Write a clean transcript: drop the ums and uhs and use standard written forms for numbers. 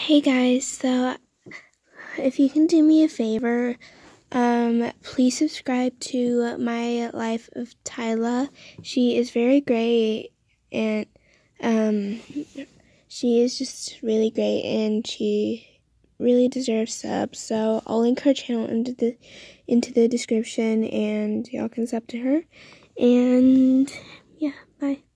Hey guys, so if you can do me a favor, please subscribe to My Life of Tyla. She is very great, and she is just really great, and she really deserves subs. So I'll link her channel into the description, and y'all can sub to her. And yeah, bye.